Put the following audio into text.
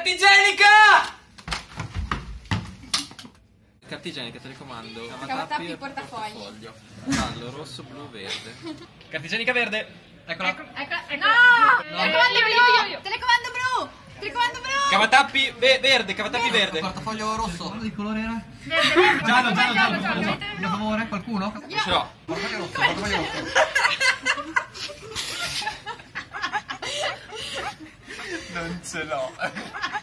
Carta igienica! Carta igienica, telecomando. Cavatappi, portafoglio. Giallo, rosso, blu, verde. Carta igienica verde. Eccola. Eccola. No! Telecomando blu! Telecomando blu! Telecomando blu! Cavatappi verde, cavatappi verde. Portafoglio rosso. Di colore era? Verde. Giallo. Per favore, qualcuno? Ce l'ho. Portafoglio rosso. Non ce l'ho.